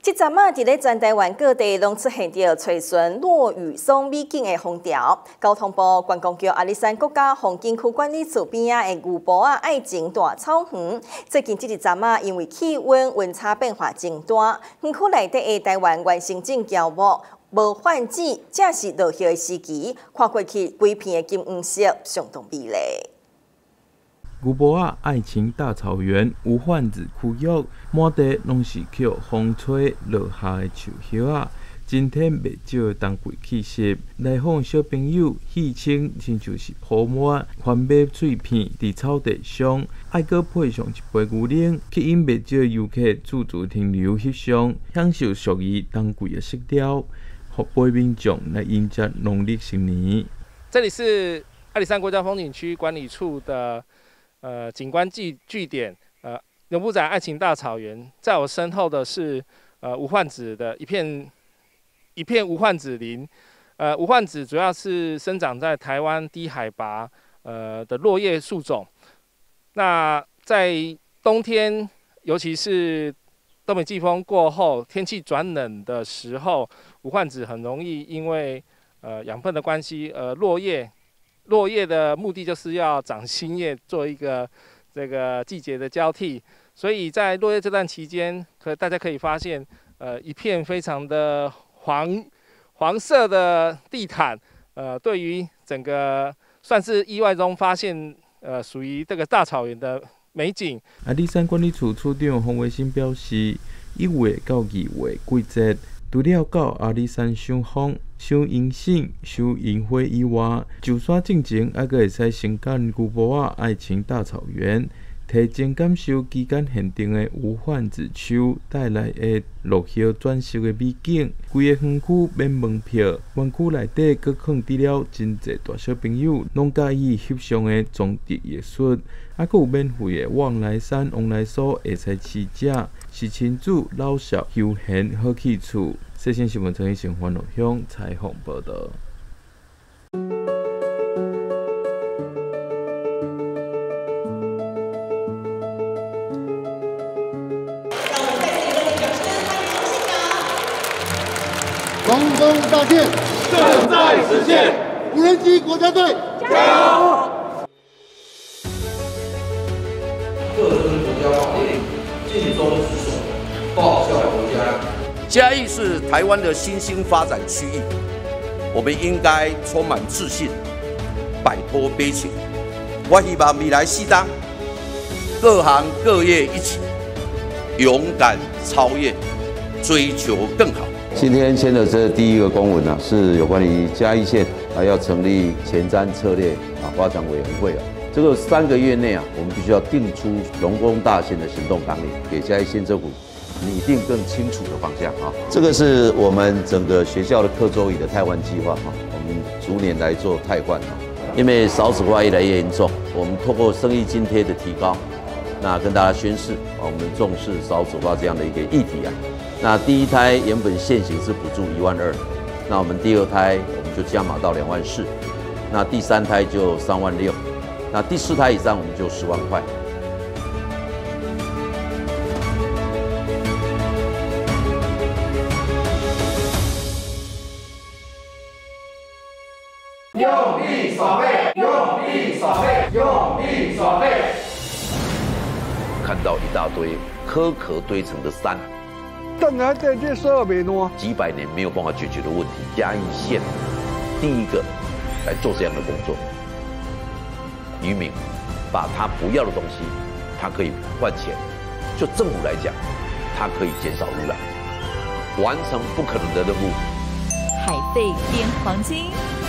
这阵啊，伫咧全台湾各地拢出现着吹旋落雨松美景的风潮。交通部观光局阿里山国家风景区管理处边啊的牛埔啊爱情大草原，最近这一阵啊，因为气温差变化真大，园区内底的台湾原生种乔木无换季，正是落叶的时期，看过去规片的金黄色，相当美丽。 牛埔仔爱情大草原有贩子区域，满地拢是靠风吹落下的树叶仔，真添袂少的冬季气息。来访小朋友戏称，亲像是铺满番麦脆片伫草地上，爱搁配上一杯牛奶，吸引袂少游客驻足停留翕相，享受属于冬季的色调，互陪民众来迎接农历新年。 这里是阿里山国家风景区管理处的。景观据点，牛埔仔爱情大草原，在我身后的是无患子的一片无患子林。无患子主要是生长在台湾低海拔的落叶树种。那在冬天，尤其是东北季风过后，天气转冷的时候，无患子很容易因为养分的关系落叶。落叶的目的就是要长新叶，做一个这个季节的交替。所以在落叶这段期间，大家可以发现，一片非常的黄色的地毯，对于整个算是意外中发现，属于这个大草原的美景。 阿里山管理处处长洪维新表示，1月到2月季节。除了到阿里山赏枫、赏银杏、赏银花以外，就山进前还阁会使先感牛埔仔爱情大草原，提前感受期间限定的无患子树带来的落叶转熟的美景。规个园区免门票，园区内底阁放置了真侪大小朋友拢介意翕相的装置艺术，还阁有免费的往来山、往来所会使试食，是亲子、老少休闲好去处。细新新闻陈奕迅欢乐乡采访报道。 成功大电正在实现，无人机国家队加油！ 各村国家法令尽忠职守，报效国家。嘉义是台湾的新兴发展区域，我们应该充满自信，摆脱悲情。我希望未来4年，各行各业一起勇敢超越，追求更好。 今天签的这第一个公文是有关于嘉义县要成立前瞻策略发展委员会这个3个月内我们必须要定出龙工大县的行动纲领，给嘉义县政府拟定更清楚的方向这个是我们整个学校的课桌椅的汰换计划我们逐年来做汰换因为少子化越来越严重，我们透过生育津贴的提高，那跟大家宣示我们重视少子化这样的一个议题那第1胎原本现行是补助12000，那我们第2胎我们就加码到24000，那第3胎就36000，那第4胎以上我们就10万块。 用力耍废，用力耍废，用力耍废。 看到一大堆颗壳堆成的山。 当然在这说没喏， 几百年没有办法解决的问题，嘉义县第一个来做这样的工作。渔民把他不要的东西，他可以换钱；就政府来讲，它可以减少污染，完成不可能的任务。 海废变黄金。